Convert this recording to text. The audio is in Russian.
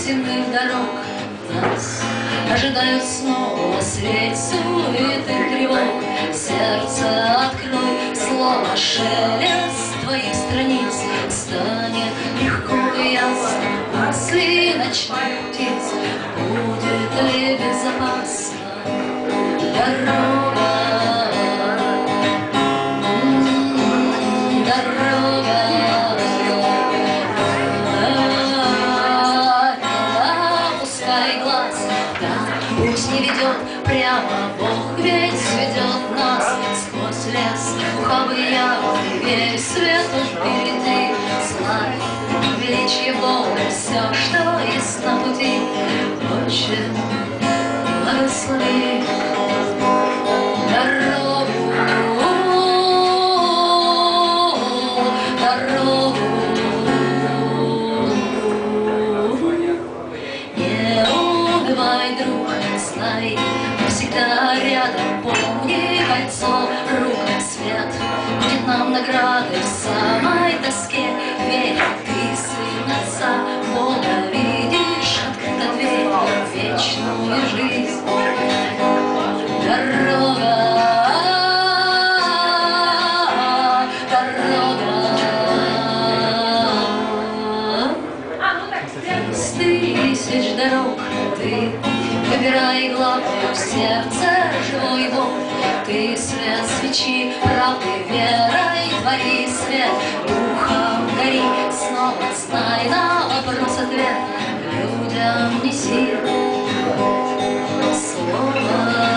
земных дорог нас ожидают снова свет суеты тревог. Сердце открой, слово шелест твоих страниц, станет легко и ясно мысли ночных птиц. Будет ли безопасна дорога? Пусть не ведет прямо, Бог ведь сведет нас сквозь лес, ухабы явы, весь свет впереди. Славь величие Бога, все, что есть на пути. Отче, благослови дорогу, дорогу. Не унывай, друг, знай, всегда рядом, помни кольцо рук. Свет будет нам наградой в самой тоске. Верь, ты сын Отца Бога, видишь, открыта дверь в вечную жизнь. Дорога, дорога, из тысяч дорог ты выбирай главную, в сердце живой Бог. Ты свет свечи, правды, верой твори свет. Духом гори, снова знай на вопрос ответ. Людям неси слово.